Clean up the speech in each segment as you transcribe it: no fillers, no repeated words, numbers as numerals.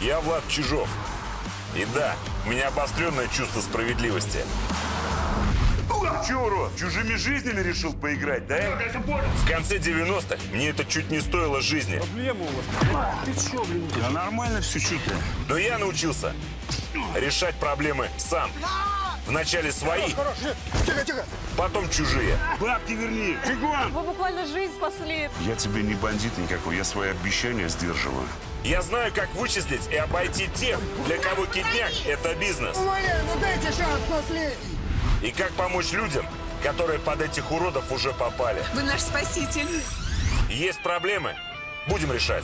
Я Влад Чижов. И да, у меня обостренное чувство справедливости. Че, урод, чужими жизнями решил поиграть, да? В конце 90-х мне это чуть не стоило жизни. Проблема у вас. Ты че, блин? Да нормально все, что ты? Но я научился решать проблемы сам. Вначале свои, потом чужие. Бабки верни, бегом! Вы буквально жизнь спасли. Я тебе не бандит никакой, я свои обещания сдерживаю. Я знаю, как вычислить и обойти тех, для кого кидняк – это бизнес. Ну дайте шанс последний. И как помочь людям, которые под этих уродов уже попали. Вы наш спаситель. Есть проблемы? Будем решать.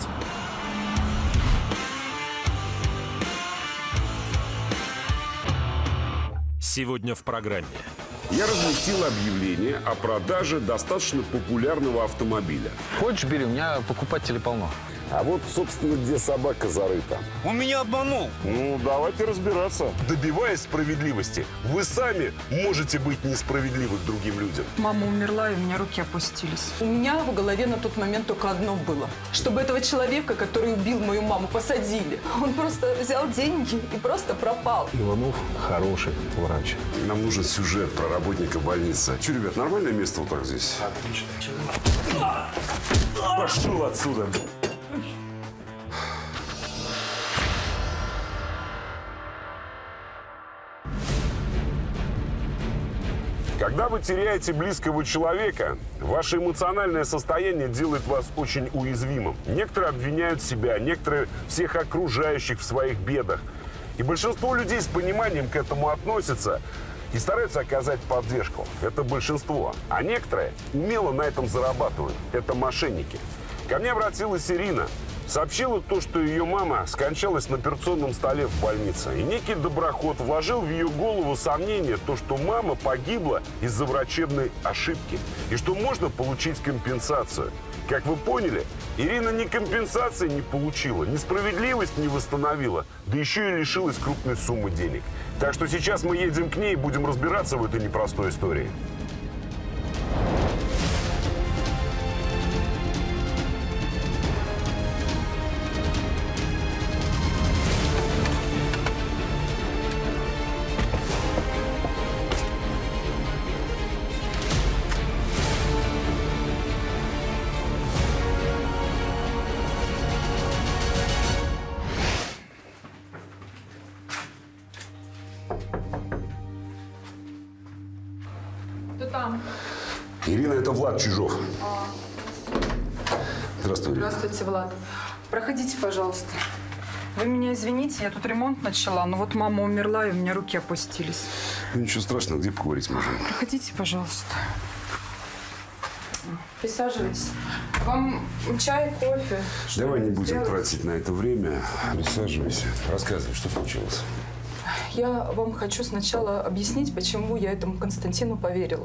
Сегодня в программе. Я разместил объявление о продаже достаточно популярного автомобиля. Хочешь, бери, у меня покупателей полно. А вот, собственно, где собака зарыта. Он меня обманул. Ну, давайте разбираться. Добиваясь справедливости, вы сами можете быть несправедливы к другим людям. Мама умерла, и у меня руки опустились. У меня в голове на тот момент только одно было. Чтобы этого человека, который убил мою маму, посадили. Он просто взял деньги и просто пропал. Иванов хороший врач. Нам нужен сюжет про работника больницы. Че, ребят, нормальное место вот так здесь? Отлично. Пошел отсюда. Когда вы теряете близкого человека, ваше эмоциональное состояние делает вас очень уязвимым. Некоторые обвиняют себя, некоторые всех окружающих в своих бедах. И большинство людей с пониманием к этому относятся и стараются оказать поддержку. Это большинство. А некоторые умело на этом зарабатывают. Это мошенники. Ко мне обратилась Ирина. Сообщила то, что ее мама скончалась на операционном столе в больнице. И некий доброход вложил в ее голову сомнение, то, что мама погибла из-за врачебной ошибки. И что можно получить компенсацию. Как вы поняли, Ирина ни компенсации не получила, ни справедливость не восстановила, да еще и лишилась крупной суммы денег. Так что сейчас мы едем к ней и будем разбираться в этой непростой истории. Ирина, это Влад Чижов. Здравствуй, Ирина. Здравствуйте, Влад. Проходите, пожалуйста. Вы меня извините, я тут ремонт начала, но вот мама умерла, и у меня руки опустились. Ну, ничего страшного, где поговорить можем? Проходите, пожалуйста. Присаживайтесь. Вам чай, кофе? Давай не будем сделать? тратить на это время. Присаживайся. Рассказывай, что случилось. Я вам хочу сначала объяснить, почему я этому Константину поверила.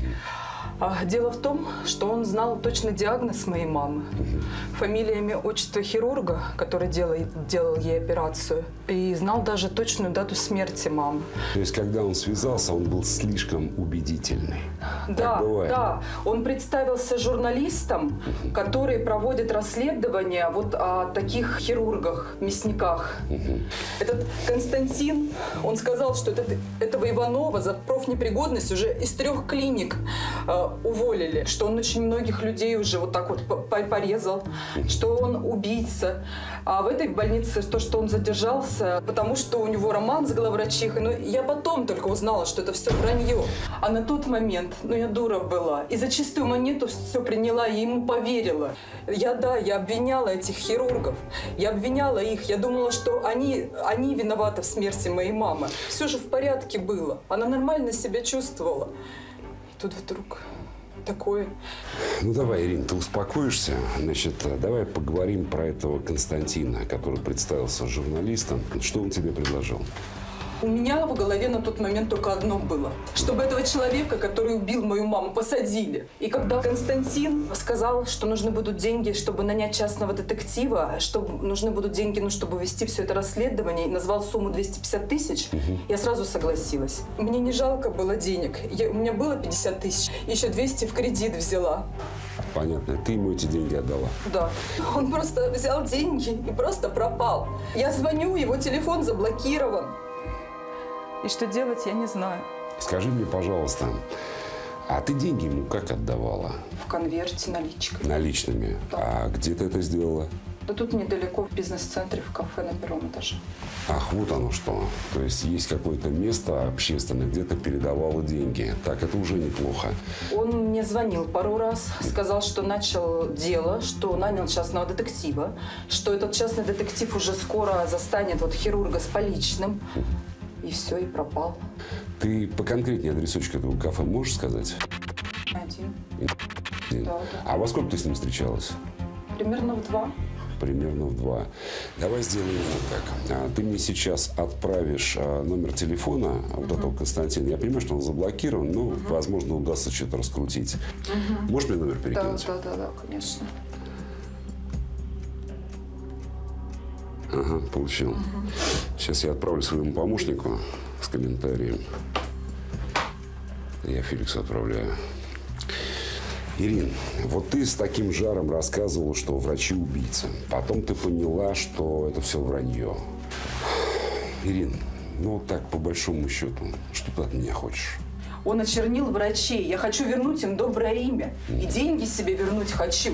Дело в том, что он знал точный диагноз моей мамы. Фамилия, имя, отчество хирурга, который делал ей операцию. И знал даже точную дату смерти мамы. То есть, когда он связался, он был слишком убедительный. Да, да. Он представился журналистом, который проводит расследование вот о таких хирургах, мясниках. Этот Константин, он сказал, что этого Иванова за профнепригодность уже из 3 клиник уволили, что он очень многих людей уже вот так вот порезал, что он убийца. А в этой больнице то, что он задержался, потому что у него роман с главврачихой. Но я потом только узнала, что это все вранье. А на тот момент, я дура была. И за чистую монету все приняла и ему поверила. Я обвиняла этих хирургов. Я обвиняла их. Я думала, что они виноваты в смерти моей мамы. Все же в порядке было. Она нормально себя чувствовала. И тут вдруг такое. Ну давай, Ирина, ты успокоишься. Значит, давай поговорим про этого Константина, который представился журналистом. Что он тебе предложил? У меня в голове на тот момент только одно было. Чтобы этого человека, который убил мою маму, посадили. И когда Константин сказал, что нужны будут деньги, чтобы нанять частного детектива, что нужны будут деньги, чтобы вести все это расследование, и назвал сумму 250 тысяч, я сразу согласилась. Мне не жалко было денег. У меня было 50 тысяч, еще 200 в кредит взяла. Понятно. Ты ему эти деньги отдала? Да. Он просто взял деньги и просто пропал. Я звоню, его телефон заблокирован. И что делать, я не знаю. Скажи мне, пожалуйста, а ты деньги ему как отдавала? В конверте наличкой. Наличными? Да. А где ты это сделала? Да тут недалеко, в бизнес-центре, в кафе на 1-м этаже. Ах, вот оно что. То есть какое-то место общественное, где ты передавала деньги. Так, это уже неплохо. Он мне звонил пару раз, сказал, что начал дело, что нанял частного детектива, что этот частный детектив уже скоро застанет вот хирурга с поличным. И все, и пропал. Ты поконкретнее адресочек этого кафе можешь сказать? Один. Да. А во сколько ты с ним встречалась? Примерно в 2. Примерно в 2. Давай сделаем вот так. Ты мне сейчас отправишь номер телефона вот этого Константина. Я понимаю, что он заблокирован, но, возможно, удастся что-то раскрутить. Можешь мне номер перекинуть? Да, конечно. Ага, получил. Сейчас я отправлю своему помощнику с комментарием. Я Феликсу отправляю. Ирин, вот ты с таким жаром рассказывала, что врачи убийцы. Потом ты поняла, что это все вранье. Ирин, ну вот так, по большому счету, что ты от меня хочешь? Он очернил врачей. Я хочу вернуть им доброе имя. И деньги себе вернуть хочу.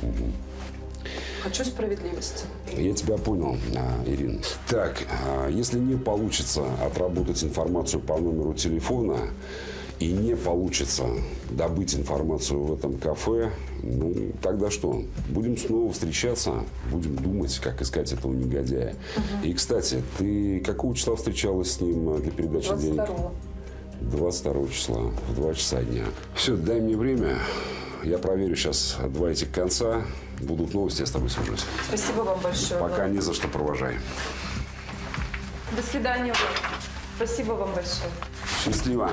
Хочу справедливости. Я тебя понял, Ирин. Так, если не получится отработать информацию по номеру телефона и не получится добыть информацию в этом кафе, ну, тогда что? Будем снова встречаться, будем думать, как искать этого негодяя. И, кстати, ты какого числа встречалась с ним для передачи денег? 22-го. 22 числа, в 2 часа дня. Все, дай мне время. Я проверю сейчас 2 этих конца. Будут новости, я с тобой свяжусь. Спасибо вам большое. Пока не за что, провожай. До свидания. Спасибо вам большое. Счастливо.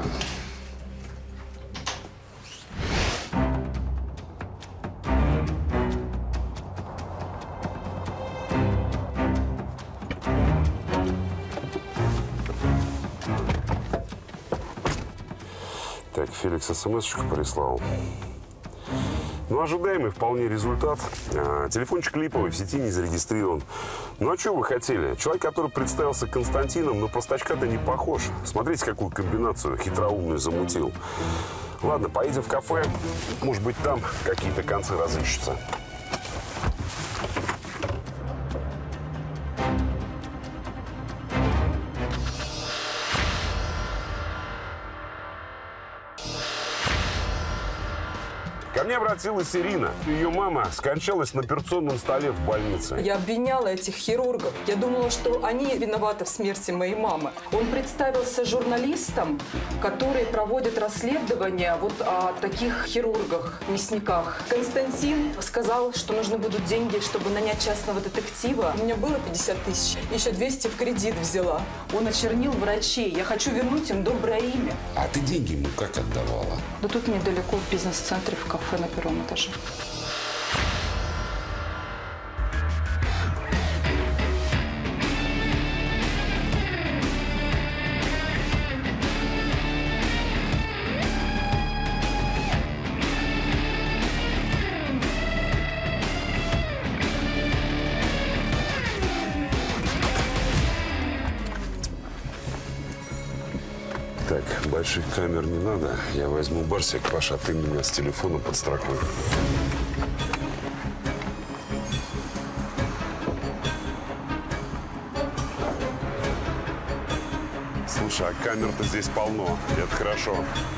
Так, Феликс смс-очку прислал. Ну, ожидаемый вполне результат. Телефончик липовый, в сети не зарегистрирован. Ну, а что вы хотели? Человек, который представился Константином, на простачка-то не похож. Смотрите, какую комбинацию хитроумную замутил. Ладно, поедем в кафе. Может быть, там какие-то концы разыщутся. Ко мне обратилась Ирина. Ее мама скончалась на операционном столе в больнице. Я обвиняла этих хирургов. Я думала, что они виноваты в смерти моей мамы. Он представился журналистом, который проводит расследование вот о таких хирургах, мясниках. Константин сказал, что нужны будут деньги, чтобы нанять частного детектива. У меня было 50 тысяч. Еще 200 в кредит взяла. Он очернил врачей. Я хочу вернуть им доброе имя. А ты деньги ему как отдавала? Да тут недалеко, в бизнес-центре, в кафе на 1-м этаже. Так, больших камер не надо. Я возьму барсик, Паша, ты меня с телефона подстрахуй. Слушай, а камер-то здесь полно. Это хорошо.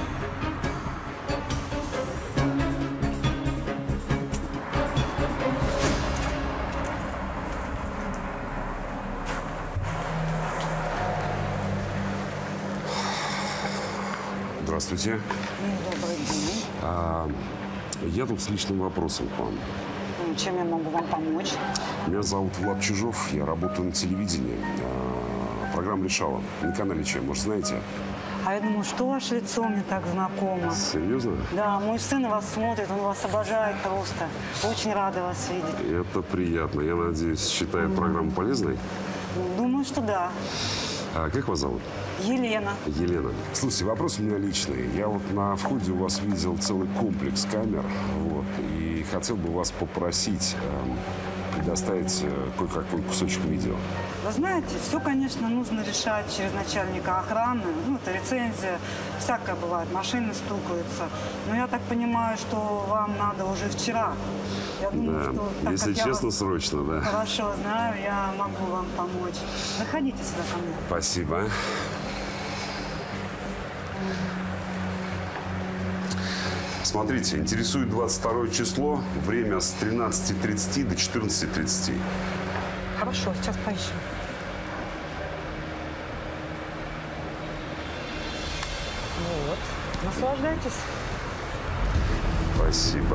Здравствуйте. Добрый день. Я тут с личным вопросом к вам. Чем я могу вам помочь? Меня зовут Влад Чижов, я работаю на телевидении. Программа «Решала» на канале «Чем», может, знаете? А я думаю, что ваше лицо мне так знакомо. Серьезно? Да, мой сын вас смотрит, он вас обожает просто. Очень рада вас видеть. Это приятно. Я надеюсь, считает программу полезной? Думаю, что да. А как вас зовут? Елена. Елена. Слушайте, вопрос у меня личный. Я вот на входе у вас видел целый комплекс камер. Вот, и хотел бы вас попросить предоставить кое-какой кусочек видео. Вы знаете, все, конечно, нужно решать через начальника охраны. Ну, это лицензия. Всякое бывает. Машины стукаются. Но я так понимаю, что вам надо уже вчера. Я думаю, Да, что, так если как я честно, вас срочно, да. хорошо знаю, я могу вам помочь. Заходите сюда ко мне. Спасибо. Смотрите, интересует 22 число, время с 13:30 до 14:30. Хорошо, сейчас поищем. Вот. Наслаждайтесь. Спасибо.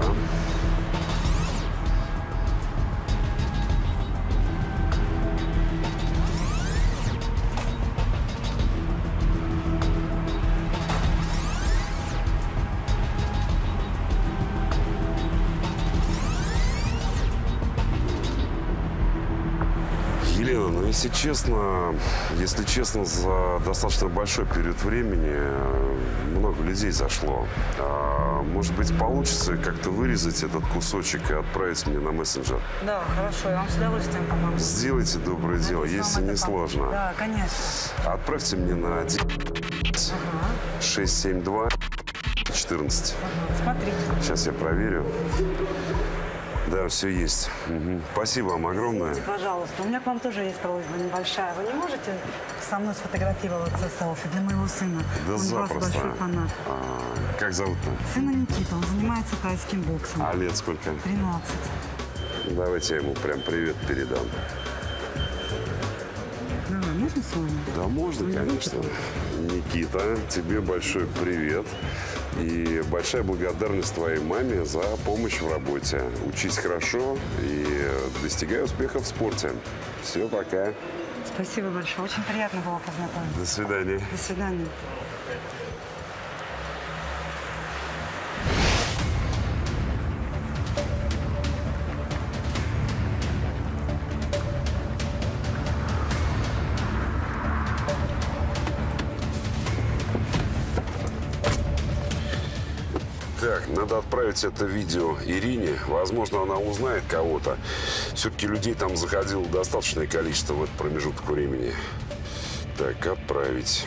Елена, ну если честно, за достаточно большой период времени много людей зашло. Может быть, получится как-то вырезать этот кусочек и отправить мне на мессенджер? Да, хорошо, я вам с удовольствием помогу. Сделайте доброе дело, если не сложно. Да, конечно. Отправьте мне на 672 14. Смотрите. Сейчас я проверю. Да, все есть. Угу. Спасибо вам огромное. Извините, пожалуйста, у меня к вам тоже есть просьба небольшая. Вы не можете со мной сфотографироваться селфи для моего сына? Да Он запросто. вас большой фанат. Как зовут-то? Сына Никита, он занимается тайским боксом. А лет сколько? 13. Давайте я ему прям привет передам. Давай, можно с вами? Да, можно, конечно. Никита, тебе большой привет. И большая благодарность твоей маме за помощь в работе. Учись хорошо и достигай успехов в спорте. Все, пока. Спасибо большое. Очень приятно было познакомиться. До свидания. До свидания. Так, надо отправить это видео Ирине. Возможно, она узнает кого-то. Все-таки людей там заходило достаточное количество в этот промежуток времени. Так, отправить.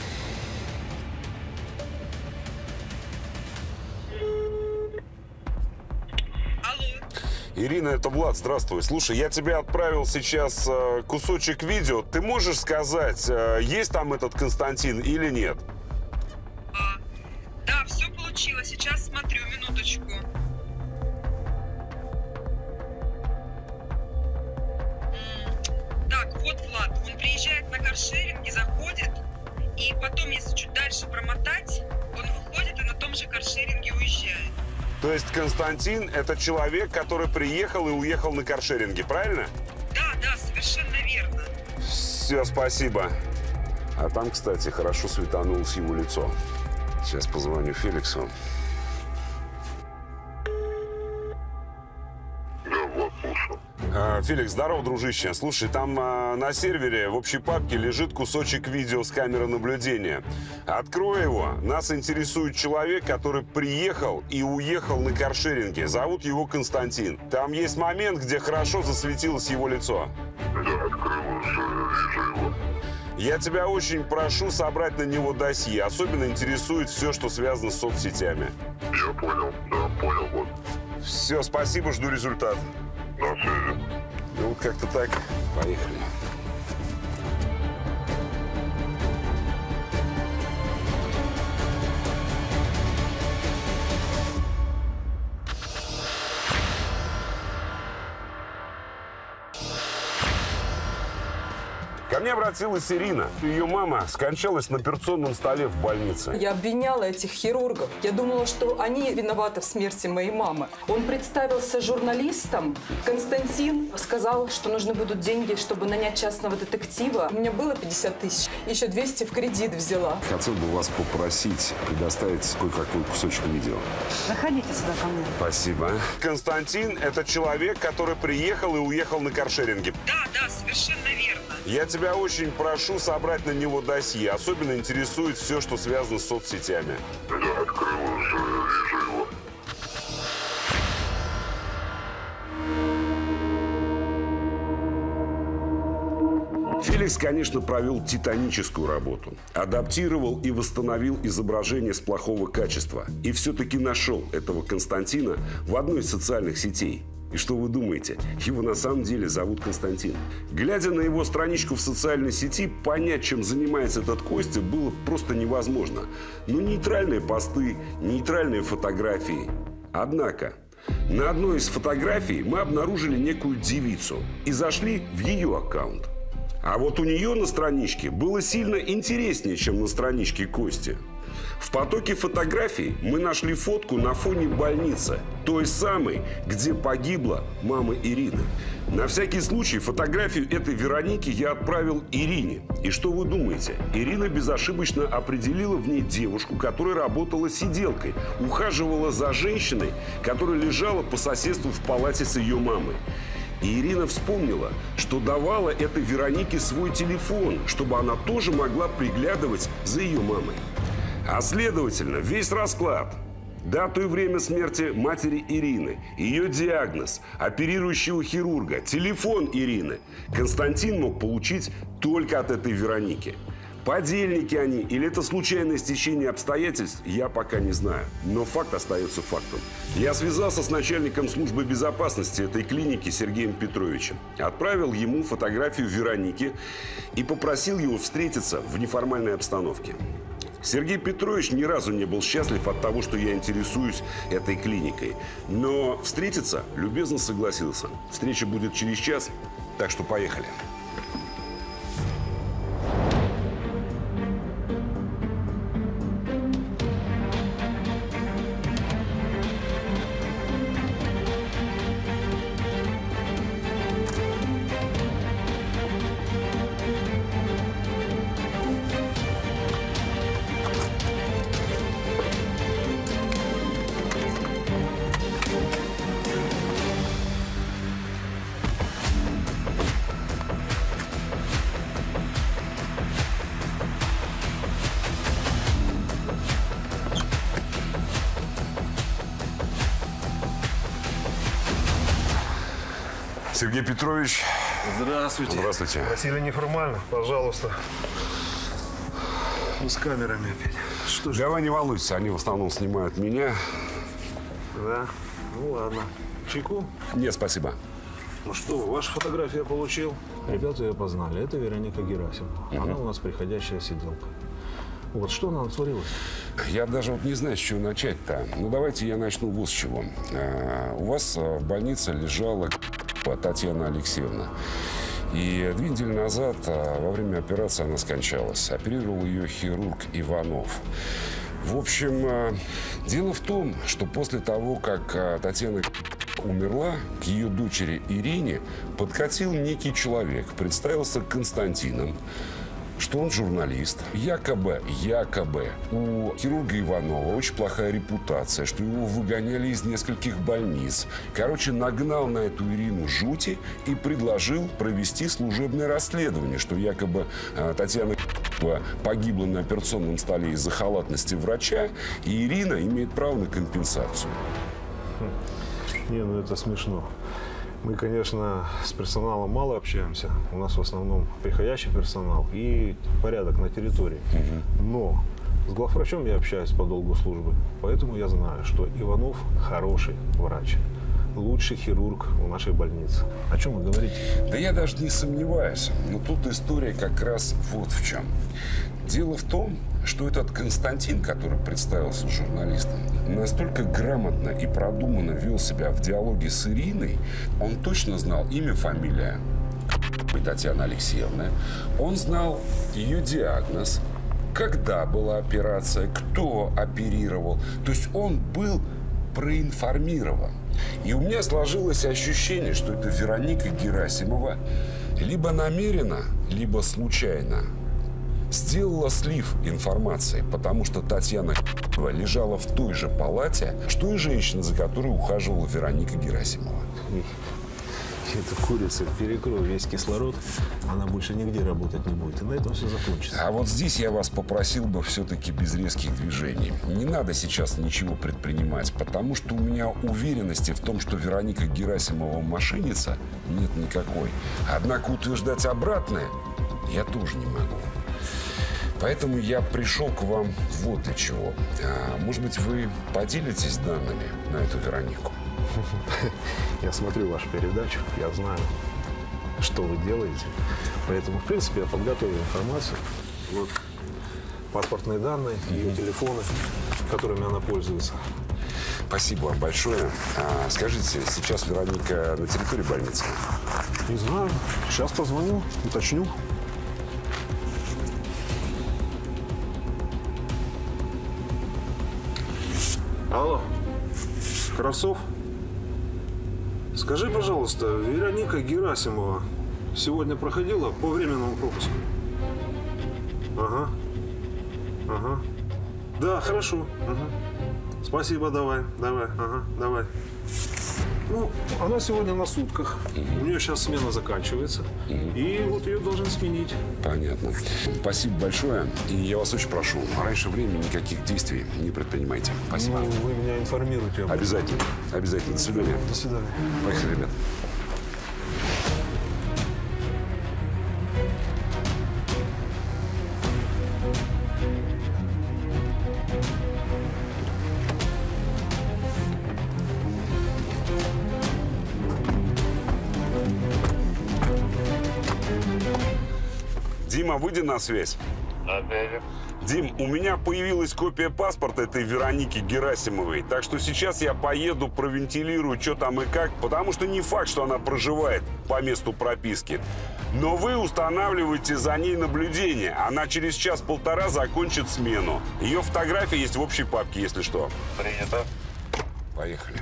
Ирина, это Влад, здравствуй. Слушай, я тебе отправил сейчас кусочек видео. Ты можешь сказать, есть там этот Константин или нет? Да, все получилось. Сейчас смотрю, минуточку. Так, вот Влад. Он приезжает на каршеринге, заходит. И потом, если чуть дальше промотать, он выходит и на том же каршеринге уезжает. То есть Константин – это человек, который приехал и уехал на каршеринге, правильно? Да, совершенно верно. Все, спасибо. А там, кстати, хорошо светанулось его лицо. Сейчас позвоню Феликсу. Феликс, здорово, дружище. Слушай, там на сервере в общей папке лежит кусочек видео с камеры наблюдения. Открой его. Нас интересует человек, который приехал и уехал на каршеринге. Зовут его Константин. Там есть момент, где хорошо засветилось его лицо. Да, открыл, вижу его. Я тебя очень прошу собрать на него досье. Особенно интересует все, что связано с соцсетями. Я понял, да, понял, вот. Все, спасибо, жду результат. На связи. Ну, как-то так. Поехали. Ко мне обратилась Ирина. Ее мама скончалась на операционном столе в больнице. Я обвиняла этих хирургов. Я думала, что они виноваты в смерти моей мамы. Он представился журналистом. Константин сказал, что нужны будут деньги, чтобы нанять частного детектива. У меня было 50 тысяч. Еще 200 в кредит взяла. Хотел бы вас попросить предоставить кое-какой кусочек видео. Заходите сюда ко мне. Спасибо. Константин – это человек, который приехал и уехал на каршеринге. Да, совершенно верно. Я тебя очень прошу собрать на него досье. Особенно интересует все, что связано с соцсетями. Да, открыл, вижу его. Алекс, конечно, провел титаническую работу. Адаптировал и восстановил изображение с плохого качества. И все-таки нашел этого Константина в одной из социальных сетей. И что вы думаете? Его на самом деле зовут Константин. Глядя на его страничку в социальной сети, понять, чем занимается этот Костя, было просто невозможно. Но нейтральные посты, нейтральные фотографии. Однако, на одной из фотографий мы обнаружили некую девицу и зашли в ее аккаунт. А вот у нее на страничке было сильно интереснее, чем на страничке Кости. В потоке фотографий мы нашли фотку на фоне больницы, той самой, где погибла мама Ирины. На всякий случай фотографию этой Вероники я отправил Ирине. И что вы думаете? Ирина безошибочно определила в ней девушку, которая работала сиделкой, ухаживала за женщиной, которая лежала по соседству в палате с ее мамой. И Ирина вспомнила, что давала этой Веронике свой телефон, чтобы она тоже могла приглядывать за ее мамой. А следовательно, весь расклад, дату и время смерти матери Ирины, ее диагноз, оперирующего хирурга, телефон Ирины Константин мог получить только от этой Вероники. Подельники они или это случайное стечение обстоятельств, я пока не знаю. Но факт остается фактом. Я связался с начальником службы безопасности этой клиники Сергеем Петровичем. Отправил ему фотографию Вероники и попросил его встретиться в неформальной обстановке. Сергей Петрович ни разу не был счастлив от того, что я интересуюсь этой клиникой. Но встретиться любезно согласился. Встреча будет через час, так что поехали. Сергей Петрович. Здравствуйте. Здравствуйте. Просили неформально, пожалуйста. Ну, с камерами опять. Что же? Давай не волнуйся, они в основном снимают меня. Да? Ну ладно. Чайку? Нет, спасибо. Ну что, ваша фотография получил. Ребята ее познали. Это Вероника Герасимова. Она у нас приходящая сиделка. Вот что нам творилось? Я даже вот не знаю, с чего начать-то. Ну, давайте я начну вот с чего. У вас в больнице лежала Татьяна Алексеевна. И 2 недели назад во время операции она скончалась. Оперировал ее хирург Иванов. В общем, дело в том, что после того, как Татьяна умерла, к ее дочери Ирине подкатил некий человек, представился Константином, что он журналист. Якобы у хирурга Иванова очень плохая репутация, что его выгоняли из нескольких больниц. Короче, нагнал на эту Ирину жути и предложил провести служебное расследование, что якобы Татьяна погибла на операционном столе из-за халатности врача, и Ирина имеет право на компенсацию. Не, ну это смешно. Мы, конечно, с персоналом мало общаемся. У нас в основном приходящий персонал и порядок на территории. Но с главврачом я общаюсь по долгу службы. Поэтому я знаю, что Иванов хороший врач. Лучший хирург в нашей больнице. О чем вы говорите? Да я даже не сомневаюсь. Но тут история как раз вот в чем. Дело в том, что этот Константин, который представился журналистом, настолько грамотно и продуманно вел себя в диалоге с Ириной, он точно знал имя, фамилия Татьяны Алексеевны, он знал ее диагноз, когда была операция, кто оперировал. То есть он был проинформирован. И у меня сложилось ощущение, что это Вероника Герасимова либо намеренно, либо случайно сделала слив информации, потому что Татьяна лежала в той же палате, что и женщина, за которой ухаживала Вероника Герасимова. Эта курица перекроет весь кислород, она больше нигде работать не будет. И на этом все закончится. А вот здесь я вас попросил бы все-таки без резких движений. Не надо сейчас ничего предпринимать, потому что у меня уверенности в том, что Вероника Герасимова мошенница, нет никакой. Однако утверждать обратное я тоже не могу. Поэтому я пришел к вам вот для чего. Может быть, вы поделитесь данными на эту Веронику? Я смотрю вашу передачу, я знаю, что вы делаете. Поэтому, в принципе, я подготовил информацию. Вот паспортные данные, ее телефоны, которыми она пользуется. Спасибо вам большое. Скажите, сейчас Вероника на территории больницы? Не знаю. Сейчас позвоню, уточню. Алло, Кравцов? Скажи, пожалуйста, Вероника Герасимова сегодня проходила по временному пропуску? Ага. Ага. Да, хорошо. Угу. Спасибо, давай. Ага, давай. Ну, она сегодня на сутках. У нее сейчас смена заканчивается. И вот ее должны сменить. Понятно. Спасибо большое. И я вас очень прошу, раньше времени никаких действий не предпринимайте. Спасибо. Ну, вы меня информируете об этом. Обязательно. Обязательно. До свидания. До свидания. Поехали, ребят. Дима, выйди на связь. Дим, у меня появилась копия паспорта этой Вероники Герасимовой. Так что сейчас я поеду, провентилирую, что там и как. Потому что не факт, что она проживает по месту прописки. Но вы устанавливаете за ней наблюдение. Она через час-полтора закончит смену. Ее фотография есть в общей папке, если что. Принято. Поехали.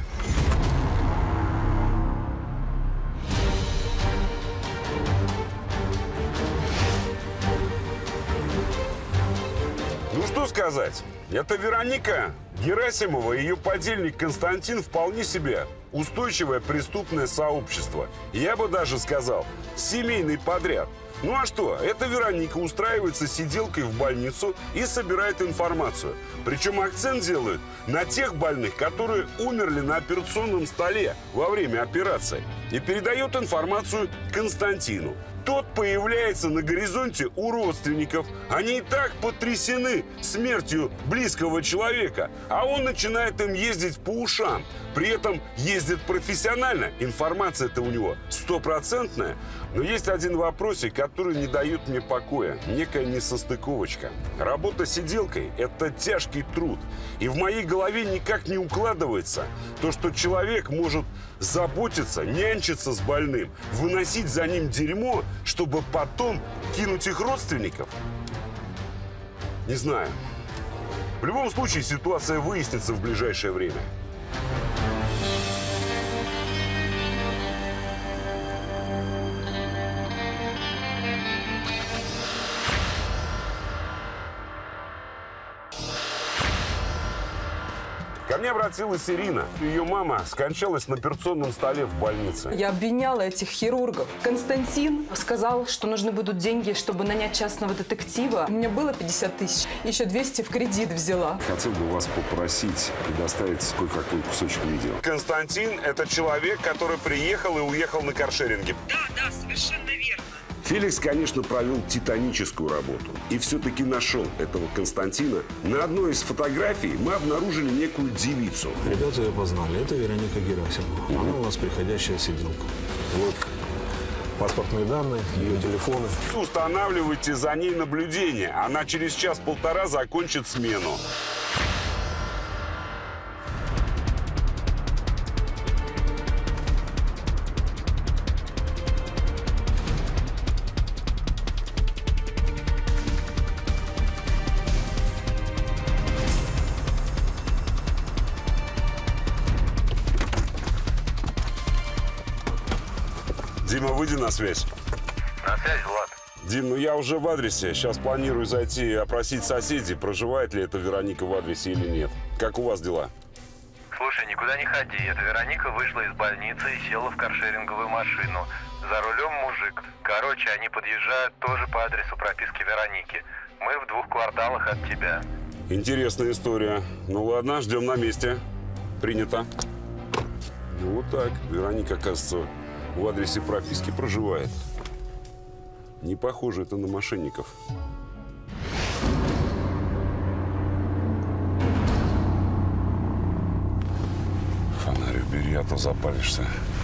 Ну что сказать, это Вероника Герасимова и ее подельник Константин вполне себе устойчивое преступное сообщество. Я бы даже сказал, семейный подряд. Ну а что, эта Вероника устраивается сиделкой в больницу и собирает информацию. Причем акцент делают на тех больных, которые умерли на операционном столе во время операции. И передает информацию Константину. Тот появляется на горизонте у родственников. Они и так потрясены смертью близкого человека. А он начинает им ездить по ушам. При этом ездит профессионально. Информация-то у него стопроцентная. Но есть один вопросик, который не дает мне покоя. Некая несостыковочка. Работа сиделкой – это тяжкий труд. И в моей голове никак не укладывается то, что человек может заботиться, нянчиться с больным, выносить за ним дерьмо, чтобы потом кинуть их родственников? Не знаю. В любом случае, ситуация выяснится в ближайшее время. Ко мне обратилась Ирина. Ее мама скончалась на операционном столе в больнице. Я обвиняла этих хирургов. Константин сказал, что нужны будут деньги, чтобы нанять частного детектива. У меня было 50 тысяч, еще 200 в кредит взяла. Хотел бы вас попросить предоставить кое-какой кусочек видео. Константин – это человек, который приехал и уехал на каршеринге. Да, совершенно верно. Феликс, конечно, провел титаническую работу. И все-таки нашел этого Константина. На одной из фотографий мы обнаружили некую девицу. Ребята ее познали. Это Вероника Герасимова. Она у нас приходящая сиделка. Вот паспортные данные, ее телефоны. Устанавливайте за ней наблюдение. Она через час-полтора закончит смену. Дима, выйди на связь. На связь, Влад. Дим, ну я уже в адресе. Сейчас планирую зайти и опросить соседей, проживает ли эта Вероника в адресе или нет. Как у вас дела? Слушай, никуда не ходи. Эта Вероника вышла из больницы и села в каршеринговую машину. За рулем мужик. Короче, они подъезжают тоже по адресу прописки Вероники. Мы в 2 кварталах от тебя. Интересная история. Ну ладно, ждем на месте. Принято. Ну вот так. Вероника, оказывается, в адресе прописки проживает. Не похоже это на мошенников. Фонарь убери, а то запалишься.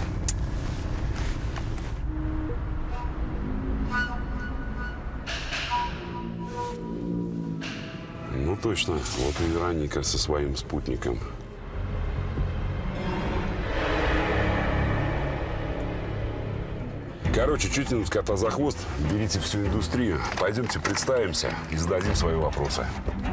Ну точно, вот и Вероника со своим спутником. Короче, чуть тянуть кота за хвост, берите всю индустрию, пойдемте представимся и зададим свои вопросы.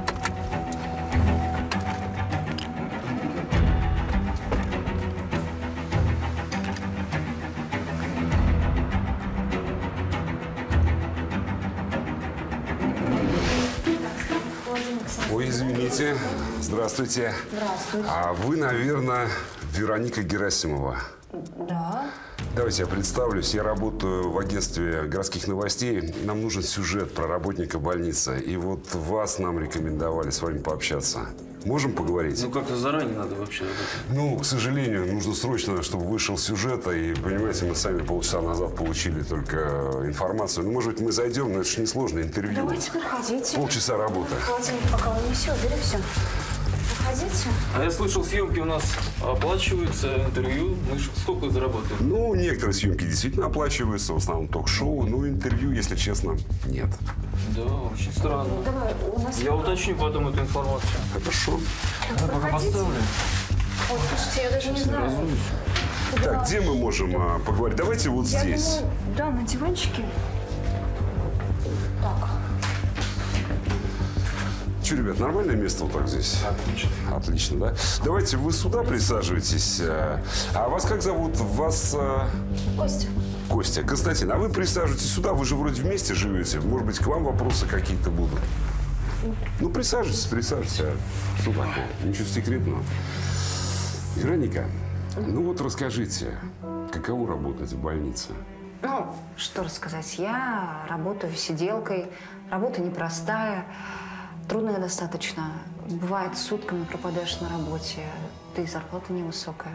Ой, извините. Здравствуйте. Здравствуйте. А вы, наверное, Вероника Герасимова? Да. Давайте я представлюсь. Я работаю в агентстве городских новостей. Нам нужен сюжет про работника больницы. И вот вас нам рекомендовали с вами пообщаться. Можем поговорить? Ну, как-то заранее надо вообще. Ну, к сожалению, нужно срочно, чтобы вышел сюжет. И, понимаете, мы сами полчаса назад получили только информацию. Ну, может быть, мы зайдем, но это же несложное интервью. Давайте, проходите. Полчаса работы. Холодильник пока унесет, бери все. Проходите. А я слышал, съемки у нас оплачиваются, интервью. Мы сколько заработаем? Ну, некоторые съемки действительно оплачиваются, в основном ток-шоу, но интервью, если честно, нет. Да, очень странно. Ну, давай, у нас... Я уточню потом эту информацию. Хорошо. Я пока поставлю. Ой, слушайте, я даже не знаю. Так, где мы можем поговорить? Давайте вот Я здесь. думаю, да, на диванчике. Так. Что, ребят, нормальное место вот так здесь? Отлично. Отлично, да? Давайте вы сюда присаживайтесь. А вас как зовут? Вас... Костя. Костя. Константин, а вы присаживайтесь сюда, вы же вроде вместе живете. Может быть, к вам вопросы какие-то будут? Ну, присаживайтесь, присаживайтесь. Что такого? Ничего секретного. Вероника, ну вот расскажите, каково работать в больнице? Ну, что рассказать. Я работаю сиделкой. Работа непростая. Трудная достаточно. Бывает, сутками пропадаешь на работе. Да и зарплата невысокая.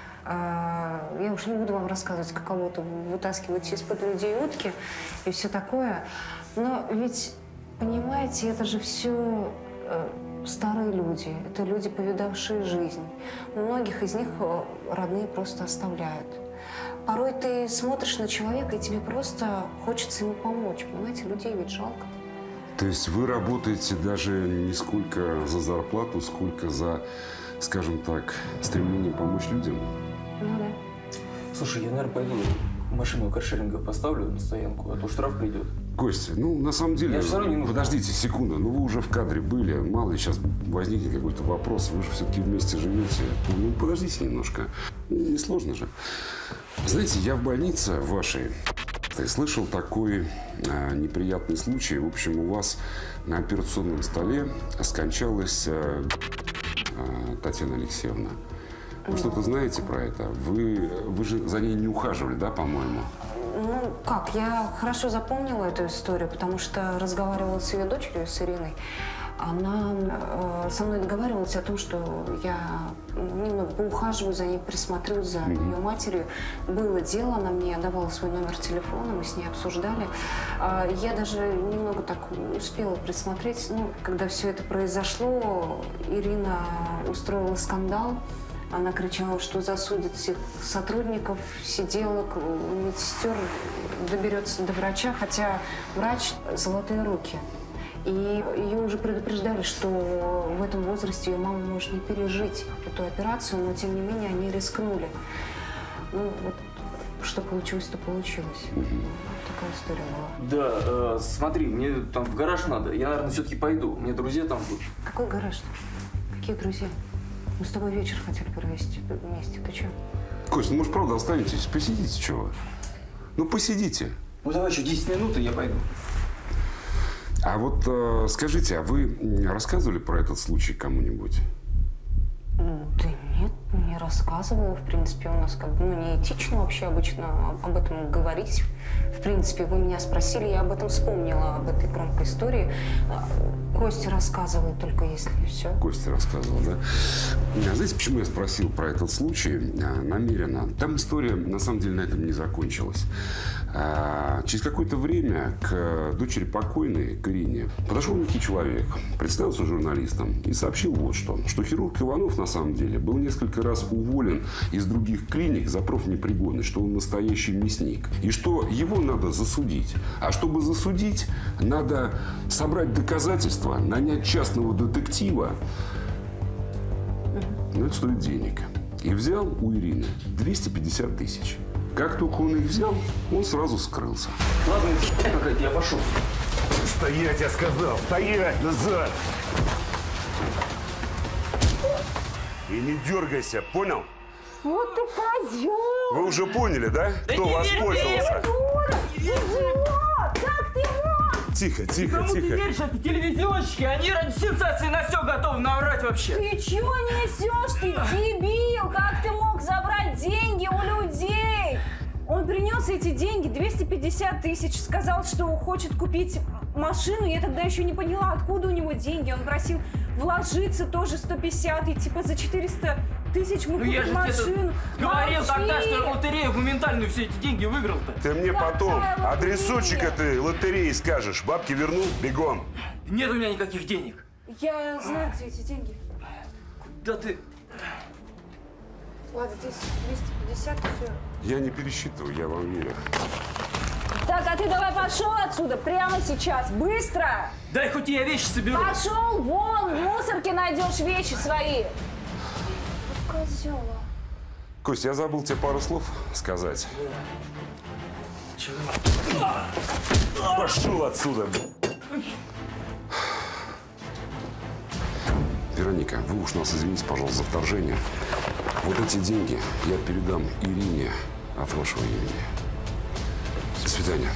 Я уж не буду вам рассказывать, каково это вытаскивать из-под людей утки и все такое. Но ведь, понимаете, это же все старые люди. Это люди, повидавшие жизнь. Многих из них родные просто оставляют. Порой ты смотришь на человека, и тебе просто хочется ему помочь. Понимаете, людей ведь жалко. То есть вы работаете даже не сколько за зарплату, сколько за, скажем так, стремление помочь людям? Ну да. Слушай, я, наверное, пойду машину каршеринга поставлю на стоянку, а то штраф придет. Костя, ну, на самом деле, подождите секунду, ну, вы уже в кадре были, мало ли сейчас возникнет какой-то вопрос, вы же все-таки вместе живете. Ну, подождите немножко, не сложно же. Знаете, я в больнице вашей слышал такой неприятный случай. В общем, у вас на операционном столе скончалась Татьяна Алексеевна. Вы что-то знаете про это? Вы же за ней не ухаживали, да, по-моему? Ну, как, я хорошо запомнила эту историю, потому что разговаривала с ее дочерью, с Ириной. Она со мной договаривалась о том, что я немного поухаживаю за ней, присмотрю за ее матерью. Было дело, она мне давала свой номер телефона, мы с ней обсуждали. Я даже немного так успела присмотреть. Ну, когда все это произошло, Ирина устроила скандал. Она кричала, что засудит всех сотрудников, сиделок, медсестер, доберется до врача, хотя врач – золотые руки. И ее уже предупреждали, что в этом возрасте ее мама может не пережить эту операцию, но тем не менее они рискнули. Ну вот, что получилось, то получилось. Такая история была. Да, смотри, мне там в гараж надо, я, наверное, все-таки пойду, у меня друзья там будут. Какой гараж? Какие друзья? Мы с тобой вечер хотели провести вместе, ты что? Кость, ну, может, правда, останетесь? Посидите, чего? Ну, посидите. Ну, давай еще 10 минут, и я пойду. А вот скажите, а вы рассказывали про этот случай кому-нибудь? Да нет, не рассказывала. В принципе, у нас как бы неэтично вообще обычно об этом говорить. В принципе, вы меня спросили, я об этом вспомнила, об этой громкой истории. Костя рассказывал, только если все. Костя рассказывал, да? Знаете, почему я спросил про этот случай намеренно? Там история, на самом деле, на этом не закончилась. Через какое-то время к дочери покойной, к Ирине, подошел некий человек, представился журналистом и сообщил вот что хирург Иванов на самом деле был несколько раз уволен из других клиник за профнепригодность, что он настоящий мясник, и что его надо засудить. А чтобы засудить, надо собрать доказательства, нанять частного детектива. Но это стоит денег. И взял у Ирины 250 тысяч. Как только он их взял, он сразу скрылся. Ладно, какая-то, я пошел. Стоять, я сказал! Стоять! Назад! И не дергайся, понял? Вот ты козел! Вы уже поняли, да? Кто воспользовался? Идиот! Как ты мог? Тихо, тихо, Кому ты тихо. веришь, это телевизионщики? Они ради сенсации на все готовы наврать вообще. Ты чего несешь, ты дебил? Как ты мог забрать деньги у людей? Он принес эти деньги, 250 тысяч, сказал, что хочет купить машину. Я тогда еще не поняла, откуда у него деньги. Он просил вложиться тоже 150, и типа за 400 тысяч мы купим машину. Говорил тогда, что лотерею моментальную все эти деньги выиграл-то. Ты мне потом адресочек этой лотереи скажешь. Бабки верну, бегом. Нет у меня никаких денег. Я знаю, где эти деньги. Да ты... Ладно, 250 все. Я не пересчитываю, я вам верю. Так, а ты давай пошел отсюда прямо сейчас, быстро! Дай хоть я вещи соберу. Пошел вон, в мусорке найдешь вещи свои. Козёл. Кость, я забыл тебе пару слов сказать. Пошел отсюда. Вероника, вы уж нас извините, пожалуйста, за вторжение. Вот эти деньги я передам Ирине от вашего имени. До свидания.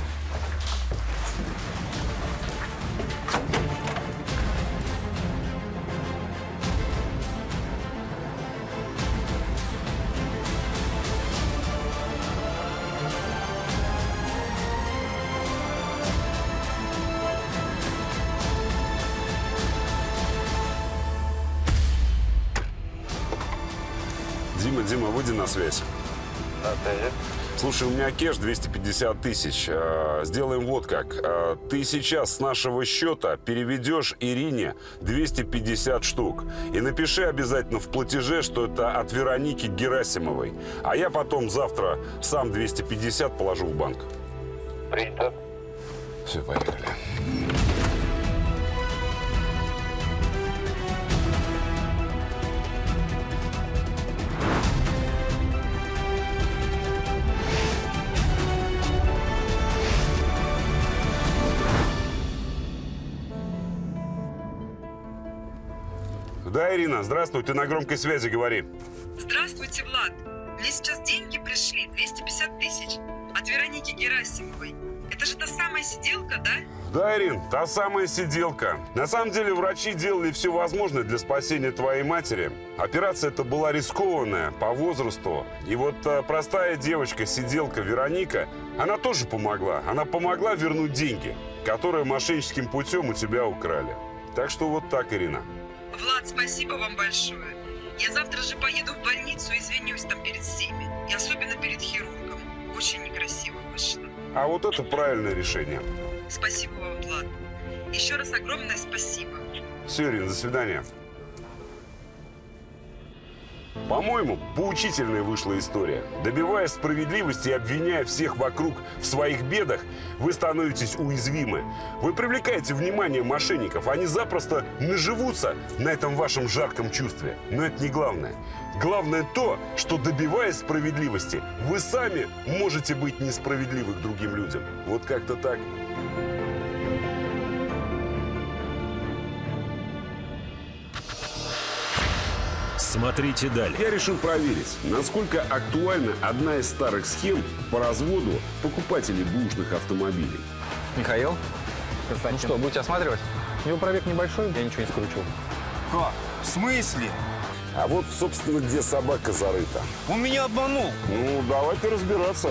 Дима, выйди на связь. Слушай, у меня кэш 250 тысяч. Сделаем вот как. Ты сейчас с нашего счета переведешь Ирине 250 штук. И напиши обязательно в платеже, что это от Вероники Герасимовой. А я потом завтра сам 250 положу в банк. Принято. Все, поехали. Да, Ирина, здравствуй, ты на громкой связи, говори. Здравствуйте, Влад. Мне сейчас деньги пришли, 250 тысяч, от Вероники Герасимовой. Это же та самая сиделка, да? Да, Ирин, та самая сиделка. На самом деле врачи делали все возможное для спасения твоей матери. Операция эта была рискованная по возрасту. И вот простая девочка, сиделка Вероника, она тоже помогла. Она помогла вернуть деньги, которые мошенническим путем у тебя украли. Так что вот так, Ирина. Влад, спасибо вам большое. Я завтра же поеду в больницу и извинюсь там перед всеми. И особенно перед хирургом. Очень некрасиво вышло. А вот это правильное решение. Спасибо вам, Влад. Еще раз огромное спасибо. Все, Ирина, до свидания. По-моему, поучительная вышла история. Добиваясь справедливости и обвиняя всех вокруг в своих бедах, вы становитесь уязвимы. Вы привлекаете внимание мошенников, они запросто наживутся на этом вашем жарком чувстве. Но это не главное. Главное то, что, добиваясь справедливости, вы сами можете быть несправедливы к другим людям. Вот как-то так. Смотрите далее. Я решил проверить, насколько актуальна одна из старых схем по разводу покупателей бэушных автомобилей. Михаил? Ну что, будете осматривать? У него пробег небольшой, я ничего не скручу. Как? В смысле? А вот, собственно, где собака зарыта. Он меня обманул. Ну, давайте разбираться.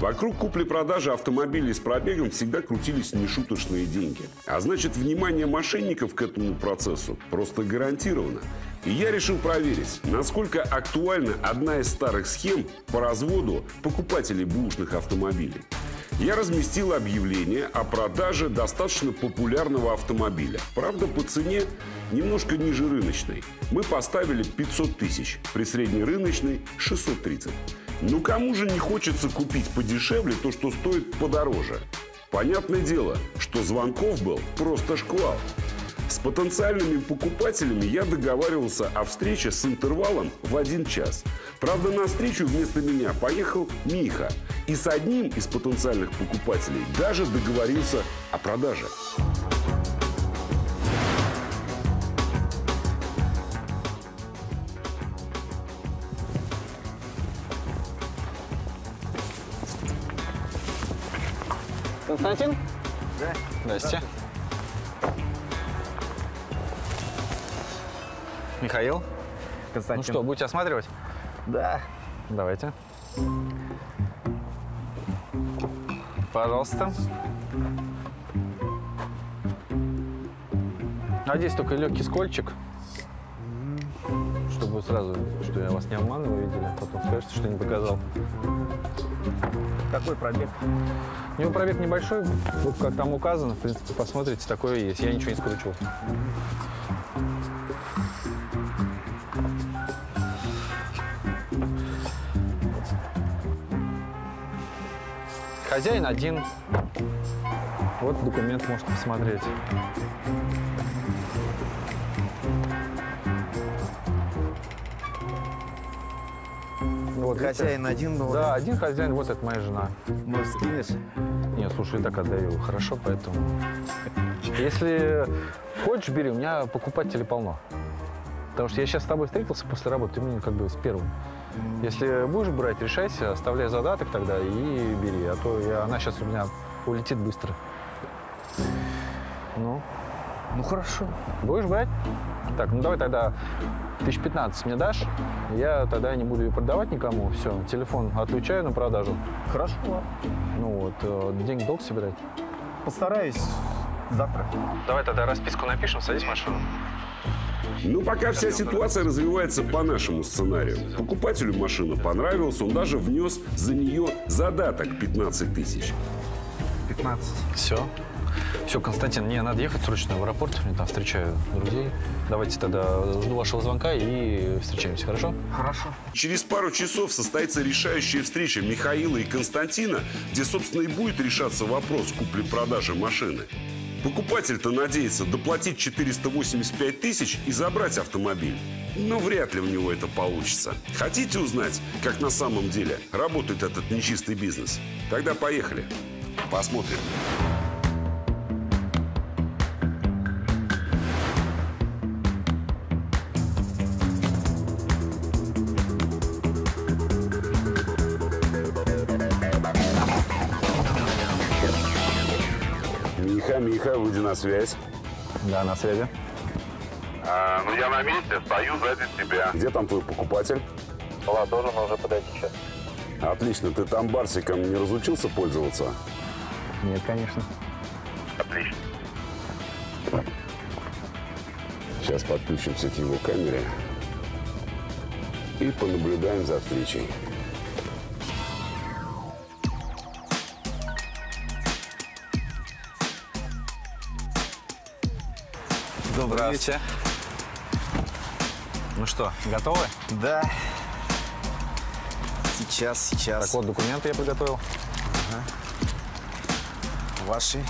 Вокруг купли-продажи автомобилей с пробегом всегда крутились нешуточные деньги. А значит, внимание мошенников к этому процессу просто гарантировано. И я решил проверить, насколько актуальна одна из старых схем по разводу покупателей бэушных автомобилей. Я разместил объявление о продаже достаточно популярного автомобиля. Правда, по цене немножко ниже рыночной. Мы поставили 500 тысяч, при среднерыночной 630. Ну кому же не хочется купить подешевле то, что стоит подороже? Понятное дело, что звонков был просто шквал. С потенциальными покупателями я договаривался о встрече с интервалом в 1 час. Правда, на встречу вместо меня поехал Миха. И с одним из потенциальных покупателей даже договорился о продаже. Константин? Да. Здрасте. Михаил? Константин. Ну что, будете осматривать? Да. Давайте. Пожалуйста. А здесь только легкий скольчик. Чтобы вы сразу, что я вас не обманываю, видели. Потом скажете, что не показал. Какой пробег? У него пробег небольшой. Вот как там указано, в принципе, посмотрите, такое есть. Я ничего не скручивал. Хозяин один. Вот документ можете посмотреть. Вот, Хозяин один был? Да, один хозяин. Вот это моя жена. Может, скинешь? Нет, слушай, я так отдаю. Хорошо, поэтому... Если хочешь, бери. У меня покупателей полно. Потому что я сейчас с тобой встретился после работы, ты мне как бы с первым. Если будешь брать, решайся, оставляй задаток тогда и бери. А то она сейчас у меня улетит быстро. Ну хорошо. Будешь брать? Так, ну давай тогда 1015 мне дашь. Я тогда не буду ее продавать никому. Все, телефон отключаю на продажу. Хорошо. Ну вот, деньги долг собирать? Постараюсь завтра. Давай тогда расписку напишем, садись в машину. Ну, пока вся ситуация развивается по нашему сценарию. Покупателю машина понравилась, он даже внес за нее задаток 15 тысяч. 15. Все, Константин, мне надо ехать срочно в аэропорт. Я там встречаю друзей. Давайте тогда жду вашего звонка и встречаемся, хорошо? Хорошо. Через пару часов состоится решающая встреча Михаила и Константина, где, собственно, и будет решаться вопрос купли-продажи машины. Покупатель-то надеется доплатить 485 тысяч и забрать автомобиль. Но вряд ли у него это получится. Хотите узнать, как на самом деле работает этот нечистый бизнес? Тогда поехали. Посмотрим. Миха, выйди на связь. Да, на связи. Ну я на месте, стою сзади тебя. Где там твой покупатель? Должен уже подойти сейчас. Отлично. Ты там барсиком не разучился пользоваться? Нет, конечно. Отлично. Сейчас подключимся к его камере и понаблюдаем за встречей. Добрый вечер. Ну что, готовы? Да. Сейчас. Так вот, документы я приготовил. Ага. Ваши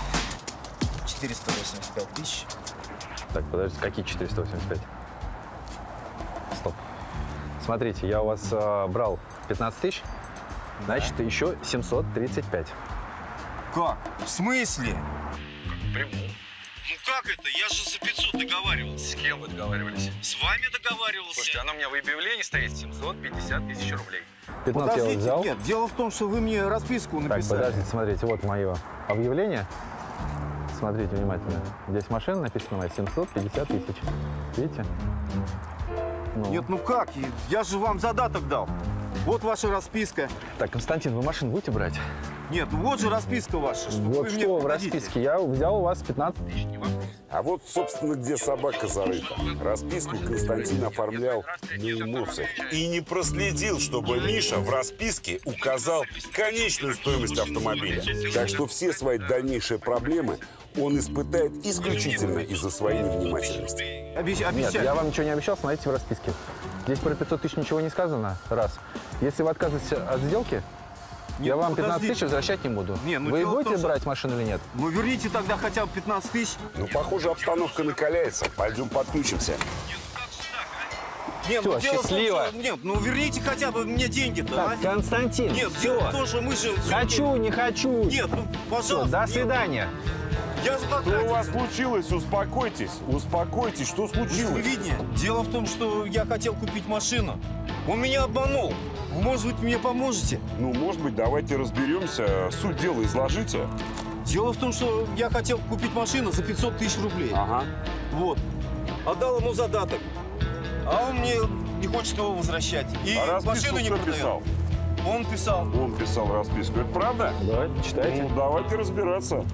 485 тысяч. Так, подождите, какие 485? Стоп. Смотрите, я у вас брал 15 тысяч, значит, еще 735. Как? В смысле? Прямую. Ну как это? Я же за 500 договаривался. С кем вы договаривались? С вами договаривался. Слушайте, оно у меня в объявлении стоит 750 тысяч рублей. 15 я Подождите, вот взял. нет, дело в том, что вы мне расписку Так, написали. подождите, смотрите, вот мое объявление. Смотрите внимательно. Здесь машина написана моя 750 тысяч. Видите? Ну. Нет, ну как? Я же вам задаток дал. Вот ваша расписка. Так, Константин, вы машину будете брать? Нет, вот же расписка ваша. Вот что в расписке. Я взял у вас 15 тысяч. А вот, собственно, где собака зарыта. Расписку Константин оформлял на эмоциях. И не проследил, чтобы Миша в расписке указал конечную стоимость автомобиля. Так что все свои дальнейшие проблемы он испытает исключительно из-за своей невнимательности. Нет, я вам ничего не обещал, смотрите в расписке. Здесь про 500 тысяч ничего не сказано, раз. Если вы отказываетесь от сделки, я вам 15 тысяч возвращать не буду. Не, ну вы будете том, что... брать машину или нет? Ну, верните тогда хотя бы 15 тысяч. Ну, похоже, обстановка накаляется. Пойдем подключимся. Нет, все, ну, счастливо. Том, что... Нет, ну верните хотя бы мне деньги-то. Так, а? Константин, нет, все. дело в том, что мы же... Хочу, не хочу. Нет, ну, пожалуйста. Все, до свидания. Я же Что у вас случилось? Успокойтесь. Успокойтесь. Что случилось? Видите, дело в том, что я хотел купить машину. Он меня обманул. Вы, может быть, мне поможете? Ну, может быть, давайте разберемся. Суть дела изложите. Дело в том, что я хотел купить машину за 500 тысяч рублей. Ага. Вот. Отдал ему задаток. А он мне не хочет его возвращать. И машину не продает. Писал? Он писал. Он писал расписку. Это правда? Да, читайте. Ну, давайте разбираться.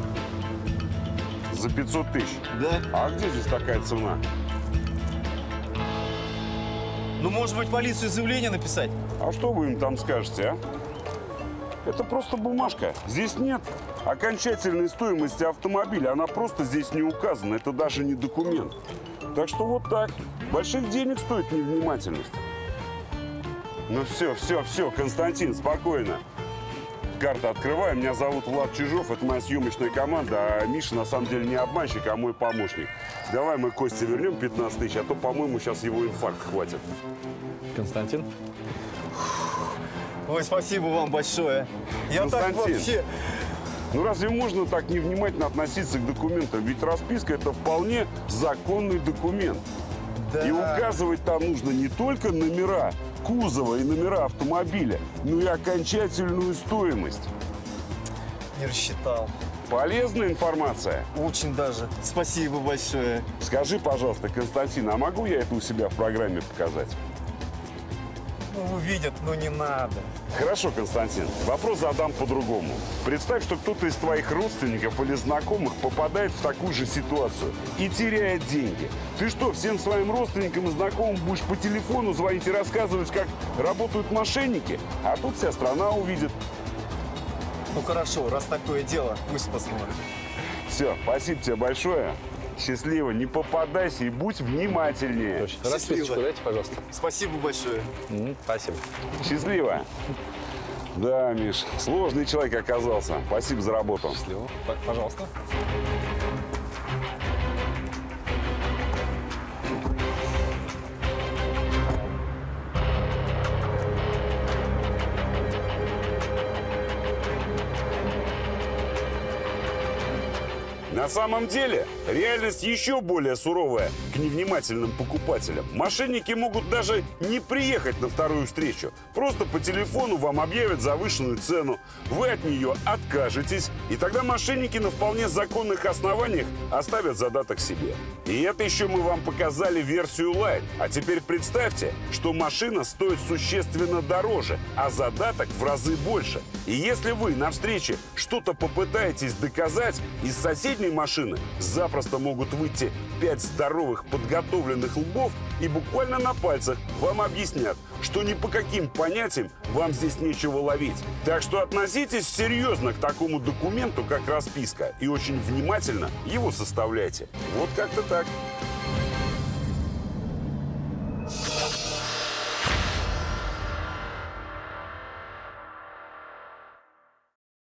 За 500 тысяч? Да. А где здесь такая цена? Ну, может быть, полицию заявление написать? А что вы им там скажете, а? Это просто бумажка. Здесь нет окончательной стоимости автомобиля. Она просто здесь не указана. Это даже не документ. Так что вот так. Больших денег стоит невнимательность. Ну все, Константин, спокойно. Карта открываю. Меня зовут Влад Чижов. Это моя съемочная команда. А Миша на самом деле не обманщик, а мой помощник. Давай мы Косте вернем 15 тысяч, а то, по-моему, сейчас его инфаркт хватит. Константин? Ой, спасибо вам большое. Я так вообще... Ну разве можно так невнимательно относиться к документам? Ведь расписка – это вполне законный документ. Да. И указывать там нужно не только номера кузова и номера автомобиля, но и окончательную стоимость. Не рассчитал. Полезная информация? Очень даже. Спасибо большое. Скажи, пожалуйста, Константин, а могу я это у себя в программе показать? Ну, увидят, но не надо. Хорошо, Константин. Вопрос задам по-другому. Представь, что кто-то из твоих родственников или знакомых попадает в такую же ситуацию и теряет деньги. Ты что, всем своим родственникам и знакомым будешь по телефону звонить и рассказывать, как работают мошенники? А тут вся страна увидит. Ну хорошо, раз такое дело, пусть посмотрит. Все, спасибо тебе большое. Счастливо, не попадайся и будь внимательнее. Точно. Расписочку дайте, пожалуйста. Спасибо большое. Спасибо. Счастливо. Да, Миш, сложный человек оказался. Спасибо за работу. Счастливо. Пожалуйста. На самом деле, реальность еще более суровая к невнимательным покупателям. Мошенники могут даже не приехать на вторую встречу. Просто по телефону вам объявят завышенную цену. Вы от нее откажетесь, и тогда мошенники на вполне законных основаниях оставят задаток себе. И это еще мы вам показали версию Light. А теперь представьте, что машина стоит существенно дороже, а задаток в разы больше. И если вы на встрече что-то попытаетесь доказать, из соседней машины запросто могут выйти 5 здоровых подготовленных лбов и буквально на пальцах вам объяснят, что ни по каким понятиям вам здесь нечего ловить. Так что относитесь серьезно к такому документу, как расписка, и очень внимательно его составляйте. Вот как-то так.